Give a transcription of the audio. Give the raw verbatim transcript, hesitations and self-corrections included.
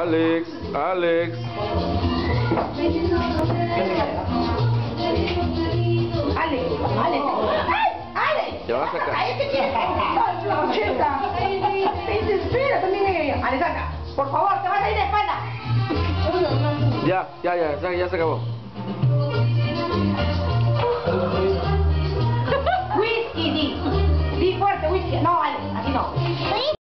Alex, Alex. Alex, Alex. ¡Ay! ¡Alex! Te vas a sacar. ¡Ay, qué quieres! ¡Ay, flocheta! Espera también ella. Alex, saca. Por favor, te vas a ir de espalda. Ya, ya, ya, ya, ya se acabó.